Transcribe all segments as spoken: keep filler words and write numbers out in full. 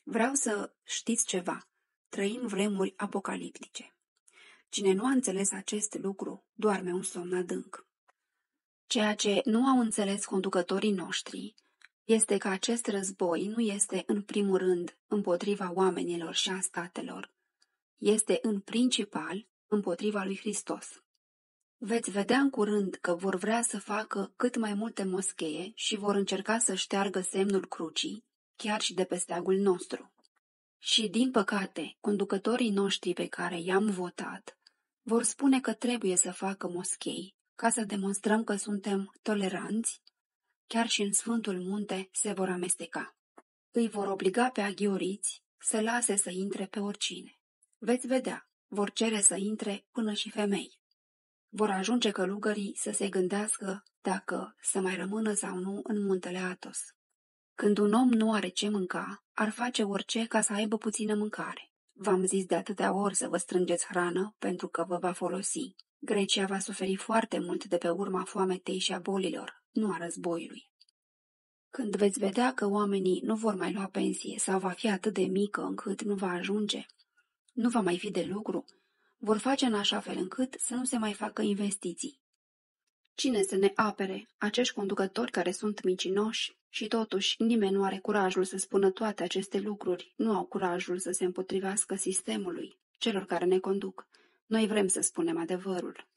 Vreau să știți ceva. Trăim vremuri apocaliptice. Cine nu a înțeles acest lucru, doarme un somn adânc. Ceea ce nu au înțeles conducătorii noștri este că acest război nu este în primul rând împotriva oamenilor și a statelor, este în principal împotriva lui Hristos. Veți vedea în curând că vor vrea să facă cât mai multe moschee și vor încerca să șteargă semnul crucii, chiar și de pe steagul nostru. Și, din păcate, conducătorii noștri pe care i-am votat vor spune că trebuie să facă moschei ca să demonstrăm că suntem toleranți, chiar și în Sfântul Munte se vor amesteca. Îi vor obliga pe aghioriți să lase să intre pe oricine. Veți vedea, vor cere să intre până și femei. Vor ajunge călugării să se gândească dacă să mai rămână sau nu în muntele Athos. Când un om nu are ce mânca, ar face orice ca să aibă puțină mâncare. V-am zis de atâtea ori să vă strângeți hrană pentru că vă va folosi. Grecia va suferi foarte mult de pe urma foametei și a bolilor, nu a războiului. Când veți vedea că oamenii nu vor mai lua pensie sau va fi atât de mică încât nu va ajunge, nu va mai fi de lucru, vor face în așa fel încât să nu se mai facă investiții. Cine să ne apere, acești conducători care sunt micinoși și totuși nimeni nu are curajul să spună toate aceste lucruri, nu au curajul să se împotrivească sistemului, celor care ne conduc. Noi vrem să spunem adevărul.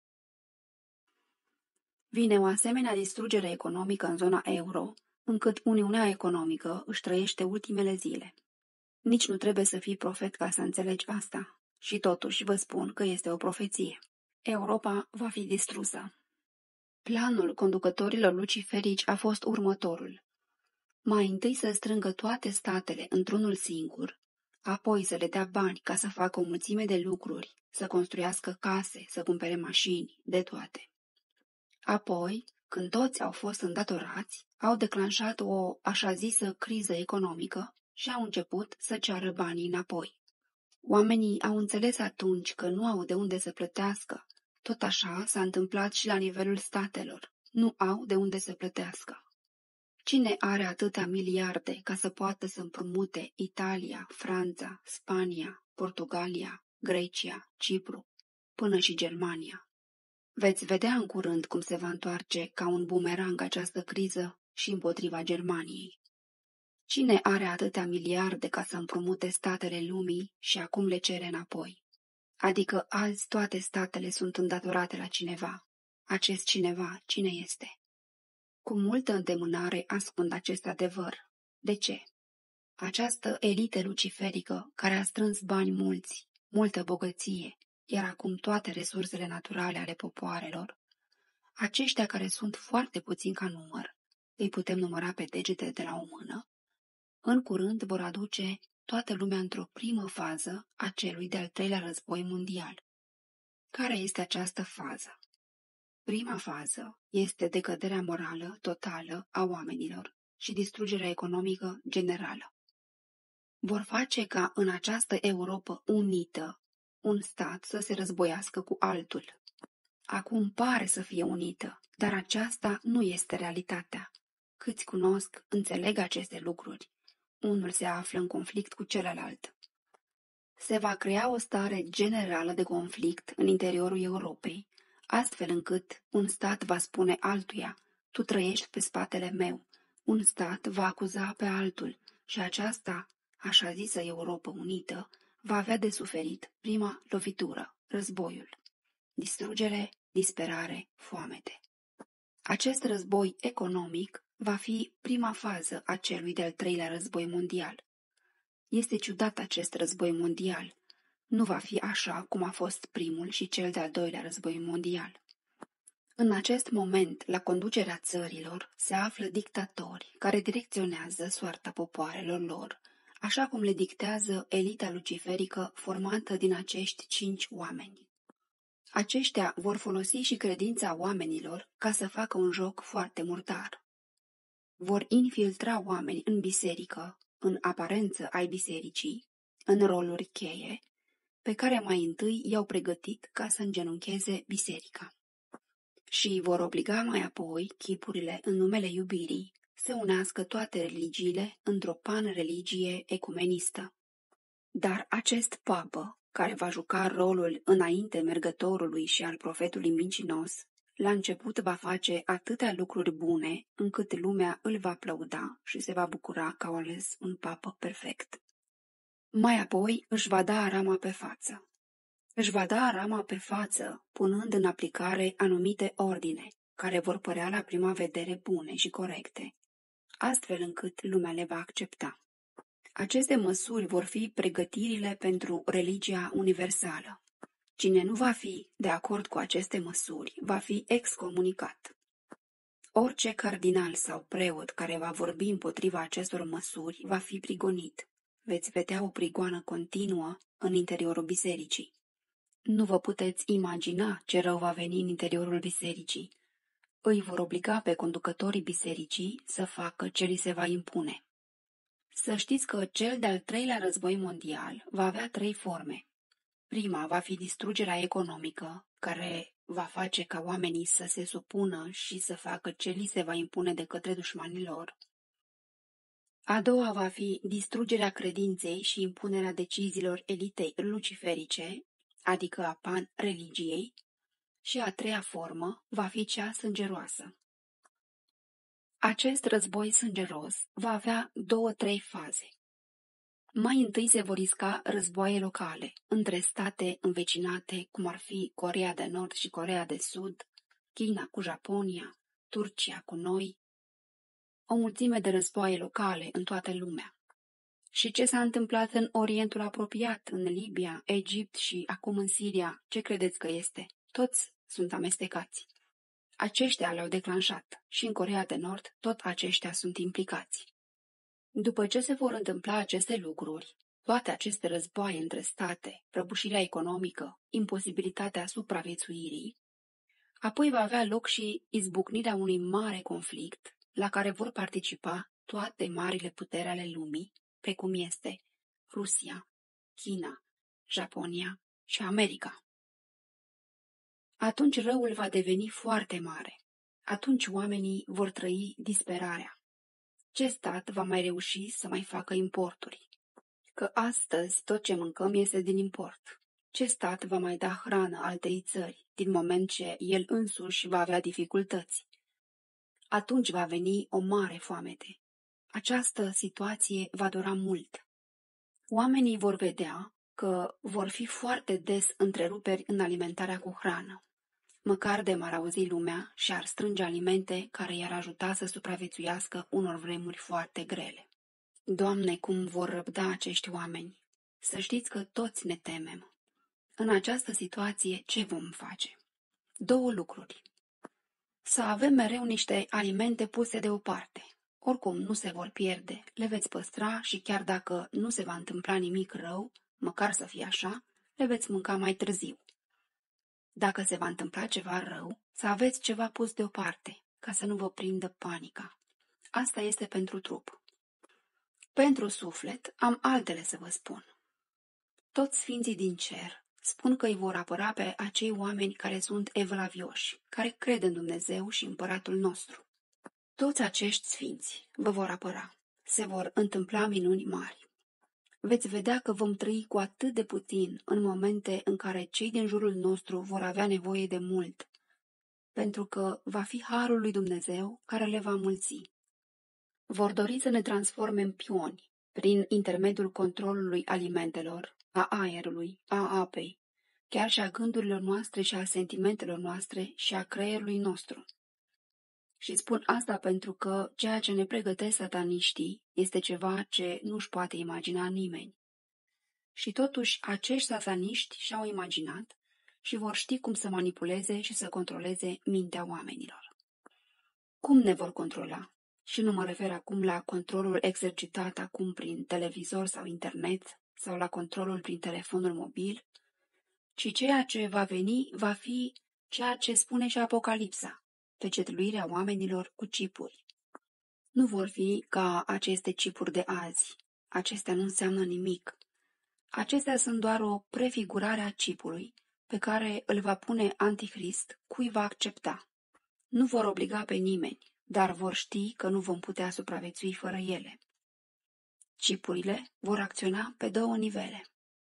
Vine o asemenea distrugere economică în zona euro, încât Uniunea Economică își trăiește ultimele zile. Nici nu trebuie să fii profet ca să înțelegi asta. Și totuși vă spun că este o profeție. Europa va fi distrusă. Planul conducătorilor luciferici a fost următorul. Mai întâi să strângă toate statele într-unul singur, apoi să le dea bani ca să facă o mulțime de lucruri, să construiască case, să cumpere mașini, de toate. Apoi, când toți au fost îndatorați, au declanșat o așa zisă criză economică și au început să ceară banii înapoi. Oamenii au înțeles atunci că nu au de unde să plătească. Tot așa s-a întâmplat și la nivelul statelor. Nu au de unde să plătească. Cine are atâtea miliarde ca să poată să împrumute Italia, Franța, Spania, Portugalia, Grecia, Cipru, până și Germania? Veți vedea în curând cum se va întoarce ca un bumerang această criză și împotriva Germaniei. Cine are atâtea miliarde ca să împrumute statele lumii și acum le cere înapoi? Adică azi toate statele sunt îndatorate la cineva. Acest cineva, cine este? Cu multă îndemânare ascund acest adevăr. De ce? Această elită luciferică care a strâns bani mulți, multă bogăție, iar acum toate resursele naturale ale popoarelor, aceștia care sunt foarte puțini ca număr, îi putem număra pe degete de la o mână, în curând vor aduce toată lumea într-o primă fază a celui de-al treilea război mondial. Care este această fază? Prima fază este decăderea morală totală a oamenilor și distrugerea economică generală. Vor face ca în această Europă unită un stat să se războiască cu altul. Acum pare să fie unită, dar aceasta nu este realitatea. Câți cunosc, înțeleg aceste lucruri. Unul se află în conflict cu celălalt. Se va crea o stare generală de conflict în interiorul Europei, astfel încât un stat va spune altuia, tu trăiești pe spatele meu, un stat va acuza pe altul și aceasta, așa zisă Europă unită, va avea de suferit prima lovitură, războiul. Distrugere, disperare, foamete. Acest război economic va fi prima fază a celui de-al treilea război mondial. Este ciudat acest război mondial. Nu va fi așa cum a fost primul și cel de-al doilea război mondial. În acest moment, la conducerea țărilor, se află dictatori care direcționează soarta popoarelor lor, așa cum le dictează elita luciferică formată din acești cinci oameni. Aceștia vor folosi și credința oamenilor ca să facă un joc foarte murdar. Vor infiltra oameni în biserică, în aparență ai bisericii, în roluri cheie, pe care mai întâi i-au pregătit ca să îngenuncheze biserica. Și vor obliga mai apoi chipurile în numele iubirii să unească toate religiile într-o pan-religie ecumenistă. Dar acest papă, care va juca rolul înainte mergătorului și al profetului mincinos, la început va face atâtea lucruri bune, încât lumea îl va aplauda și se va bucura că au ales un papă perfect. Mai apoi își va da arama pe față. Își va da arama pe față, punând în aplicare anumite ordine, care vor părea la prima vedere bune și corecte, astfel încât lumea le va accepta. Aceste măsuri vor fi pregătirile pentru religia universală. Cine nu va fi de acord cu aceste măsuri va fi excomunicat. Orice cardinal sau preot care va vorbi împotriva acestor măsuri va fi prigonit. Veți vedea o prigoană continuă în interiorul bisericii. Nu vă puteți imagina ce rău va veni în interiorul bisericii. Îi vor obliga pe conducătorii bisericii să facă ce li se va impune. Să știți că cel de-al treilea război mondial va avea trei forme. Prima va fi distrugerea economică, care va face ca oamenii să se supună și să facă ce li se va impune de către dușmanii lor. A doua va fi distrugerea credinței și impunerea deciziilor elitei luciferice, adică a pan-religiei, și a treia formă va fi cea sângeroasă. Acest război sângeros va avea două-trei faze. Mai întâi se vor isca războaie locale, între state învecinate, cum ar fi Coreea de Nord și Coreea de Sud, China cu Japonia, Turcia cu noi, o mulțime de războaie locale în toată lumea. Și ce s-a întâmplat în Orientul apropiat, în Libia, Egipt și acum în Siria, ce credeți că este? Toți sunt amestecați. Aceștia le-au declanșat și în Coreea de Nord tot aceștia sunt implicați. După ce se vor întâmpla aceste lucruri, toate aceste războaie între state, prăbușirea economică, imposibilitatea supraviețuirii, apoi va avea loc și izbucnirea unui mare conflict la care vor participa toate marile puteri ale lumii, precum este Rusia, China, Japonia și America. Atunci răul va deveni foarte mare. Atunci oamenii vor trăi disperarea. Ce stat va mai reuși să mai facă importuri? Că astăzi tot ce mâncăm este din import. Ce stat va mai da hrană altei țări, din moment ce el însuși va avea dificultăți? Atunci va veni o mare foamete. Această situație va dura mult. Oamenii vor vedea că vor fi foarte des întreruperi în alimentarea cu hrană. Măcar de m-ar auzi lumea și ar strânge alimente care i-ar ajuta să supraviețuiască unor vremuri foarte grele. Doamne, cum vor răbda acești oameni! Să știți că toți ne temem. În această situație, ce vom face? Două lucruri. Să avem mereu niște alimente puse deoparte. Oricum nu se vor pierde, le veți păstra și chiar dacă nu se va întâmpla nimic rău, măcar să fie așa, le veți mânca mai târziu. Dacă se va întâmpla ceva rău, să aveți ceva pus deoparte, ca să nu vă prindă panica. Asta este pentru trup. Pentru suflet am altele să vă spun. Toți sfinții din cer spun că îi vor apăra pe acei oameni care sunt evlavioși, care cred în Dumnezeu și împăratul nostru. Toți acești sfinți vă vor apăra. Se vor întâmpla minuni mari. Veți vedea că vom trăi cu atât de puțin în momente în care cei din jurul nostru vor avea nevoie de mult, pentru că va fi harul lui Dumnezeu care le va mulți. Vor dori să ne transforme în pioni, prin intermediul controlului alimentelor, a aerului, a apei, chiar și a gândurilor noastre și a sentimentelor noastre și a creierului nostru. Și spun asta pentru că ceea ce ne pregătesc sataniștii este ceva ce nu-și poate imagina nimeni. Și totuși acești sataniști și-au imaginat și vor ști cum să manipuleze și să controleze mintea oamenilor. Cum ne vor controla? Și nu mă refer acum la controlul exercitat acum prin televizor sau internet sau la controlul prin telefonul mobil, ci ceea ce va veni va fi ceea ce spune și Apocalipsa, pecetluirea oamenilor cu cipuri. Nu vor fi ca aceste cipuri de azi. Acestea nu înseamnă nimic. Acestea sunt doar o prefigurare a cipului pe care îl va pune Antichrist cui va accepta. Nu vor obliga pe nimeni, dar vor ști că nu vom putea supraviețui fără ele. Chipurile vor acționa pe două nivele.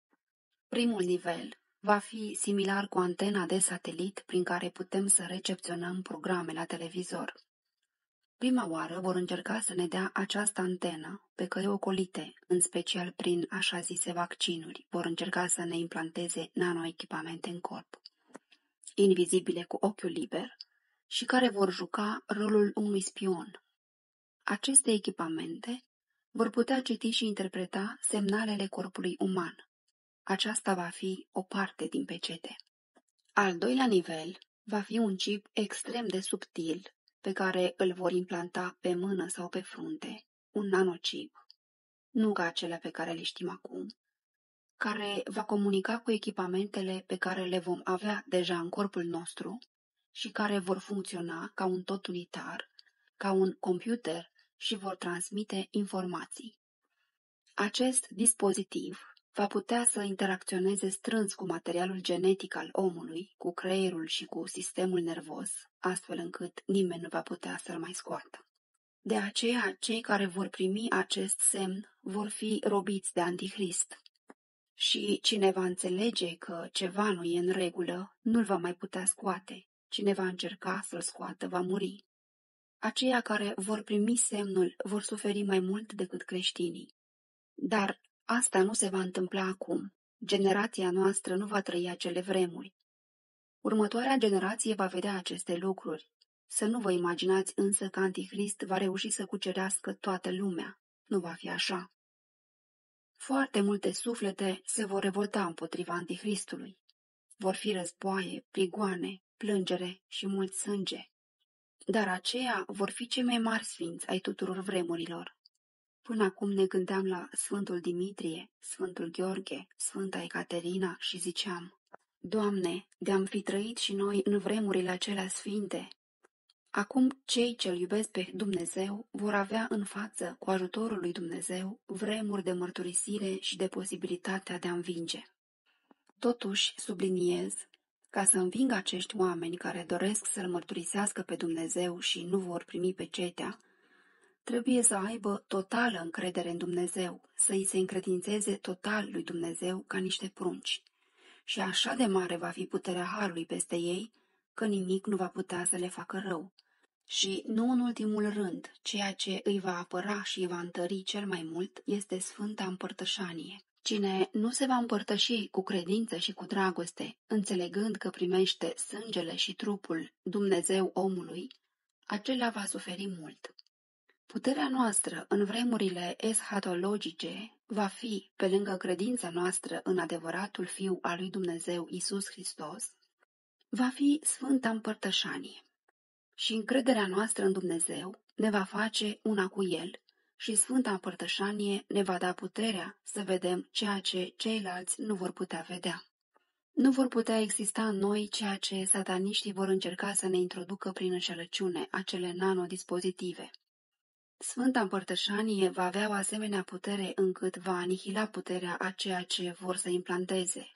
Primul nivel va fi similar cu antena de satelit prin care putem să recepționăm programe la televizor. Prima oară vor încerca să ne dea această antenă pe căi ocolite, în special prin așa zise vaccinuri. Vor încerca să ne implanteze nanoechipamente în corp, invizibile cu ochiul liber, și care vor juca rolul unui spion. Aceste echipamente vor putea citi și interpreta semnalele corpului uman. Aceasta va fi o parte din pecete. Al doilea nivel va fi un chip extrem de subtil pe care îl vor implanta pe mână sau pe frunte, un nanochip, nu ca cele pe care le știm acum, care va comunica cu echipamentele pe care le vom avea deja în corpul nostru și care vor funcționa ca un tot unitar, ca un computer și vor transmite informații. Acest dispozitiv va putea să interacționeze strâns cu materialul genetic al omului, cu creierul și cu sistemul nervos, astfel încât nimeni nu va putea să-l mai scoată. De aceea, cei care vor primi acest semn vor fi robiți de Antichrist. Și cine va înțelege că ceva nu e în regulă, nu-l va mai putea scoate. Cine va încerca să-l scoată va muri. Aceia care vor primi semnul vor suferi mai mult decât creștinii. Dar asta nu se va întâmpla acum. Generația noastră nu va trăi acele vremuri. Următoarea generație va vedea aceste lucruri. Să nu vă imaginați însă că Antichrist va reuși să cucerească toată lumea. Nu va fi așa. Foarte multe suflete se vor revolta împotriva Antichristului. Vor fi războaie, prigoane, plângere și mult sânge. Dar aceia vor fi cei mai mari sfinți ai tuturor vremurilor. Până acum ne gândeam la Sfântul Dimitrie, Sfântul Gheorghe, Sfânta Ecaterina și ziceam: Doamne, de-am fi trăit și noi în vremurile acelea sfinte. Acum cei ce-L iubesc pe Dumnezeu vor avea în față, cu ajutorul lui Dumnezeu, vremuri de mărturisire și de posibilitatea de a învinge. Totuși, subliniez, ca să învingă acești oameni care doresc să-L mărturisească pe Dumnezeu și nu vor primi pecetea, trebuie să aibă totală încredere în Dumnezeu, să îi se încredințeze total lui Dumnezeu ca niște prunci. Și așa de mare va fi puterea Harului peste ei, că nimic nu va putea să le facă rău. Și nu în ultimul rând, ceea ce îi va apăra și îi va întări cel mai mult este Sfânta Împărtășanie. Cine nu se va împărtăși cu credință și cu dragoste, înțelegând că primește sângele și trupul Dumnezeu omului, acela va suferi mult. Puterea noastră în vremurile eschatologice va fi, pe lângă credința noastră în adevăratul Fiu al lui Dumnezeu Iisus Hristos, va fi Sfânta Împărtășanie. Și încrederea noastră în Dumnezeu ne va face una cu El și Sfânta Împărtășanie ne va da puterea să vedem ceea ce ceilalți nu vor putea vedea. Nu vor putea exista în noi ceea ce sataniștii vor încerca să ne introducă prin înșelăciune, acele nanodispozitive. Sfânta Împărtășanie va avea o asemenea putere încât va anihila puterea a ceea ce vor să implanteze.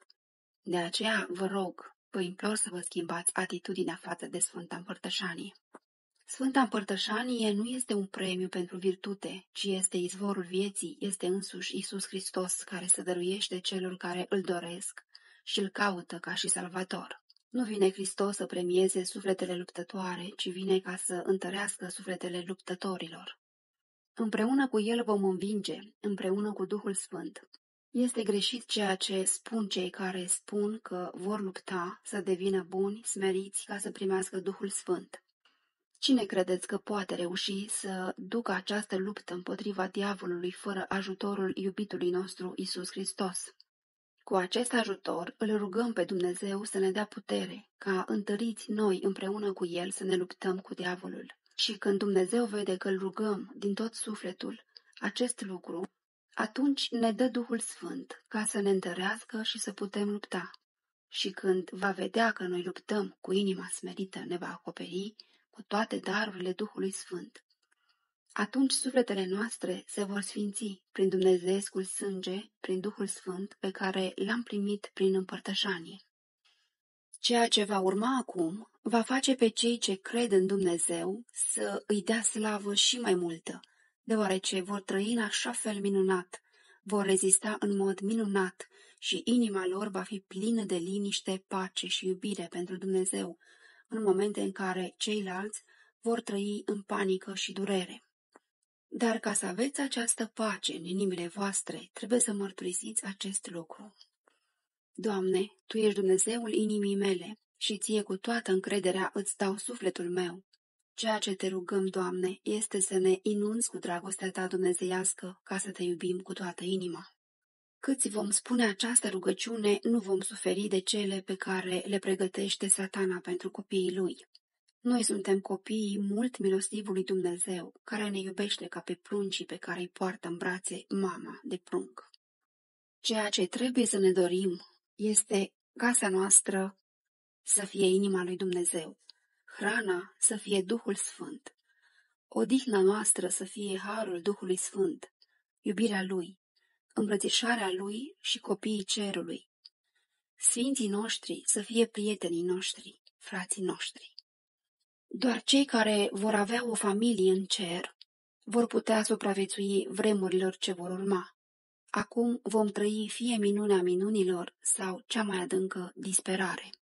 De aceea vă rog, vă implor să vă schimbați atitudinea față de Sfânta Împărtășanie. Sfânta Împărtășanie nu este un premiu pentru virtute, ci este izvorul vieții, este însuși Iisus Hristos care se dăruiește celor care îl doresc și îl caută ca și salvator. Nu vine Hristos să premieze sufletele luptătoare, ci vine ca să întărească sufletele luptătorilor. Împreună cu El vom învinge, împreună cu Duhul Sfânt. Este greșit ceea ce spun cei care spun că vor lupta să devină buni, smeriți, ca să primească Duhul Sfânt. Cine credeți că poate reuși să ducă această luptă împotriva diavolului fără ajutorul iubitului nostru Iisus Hristos? Cu acest ajutor îl rugăm pe Dumnezeu să ne dea putere, ca întăriți noi împreună cu El să ne luptăm cu diavolul. Și când Dumnezeu vede că îl rugăm din tot sufletul acest lucru, atunci ne dă Duhul Sfânt ca să ne întărească și să putem lupta. Și când va vedea că noi luptăm cu inima smerită, ne va acoperi cu toate darurile Duhului Sfânt. Atunci sufletele noastre se vor sfinți prin Dumnezeescul sânge, prin Duhul Sfânt pe care l-am primit prin împărtășanie. Ceea ce va urma acum Va face pe cei ce cred în Dumnezeu să îi dea slavă și mai multă, deoarece vor trăi în așa fel minunat, vor rezista în mod minunat și inima lor va fi plină de liniște, pace și iubire pentru Dumnezeu, în momente în care ceilalți vor trăi în panică și durere. Dar ca să aveți această pace în inimile voastre, trebuie să mărturisiți acest lucru. Doamne, Tu ești Dumnezeul inimii mele și Ție cu toată încrederea îți dau sufletul meu. Ceea ce Te rugăm, Doamne, este să ne inunzi cu dragostea Ta dumnezeiască ca să Te iubim cu toată inima. Câți vom spune această rugăciune, nu vom suferi de cele pe care le pregătește Satana pentru copiii lui. Noi suntem copiii mult milostivului Dumnezeu, care ne iubește ca pe pruncii pe care îi poartă în brațe mama de prunc. Ceea ce trebuie să ne dorim este casa noastră să fie inima lui Dumnezeu, hrana să fie Duhul Sfânt, odihna noastră să fie harul Duhului Sfânt, iubirea Lui, îmbrățișarea Lui și copiii cerului. Sfinții noștri să fie prietenii noștri, frații noștri. Doar cei care vor avea o familie în cer vor putea supraviețui vremurilor ce vor urma. Acum vom trăi fie minunea minunilor sau cea mai adâncă disperare.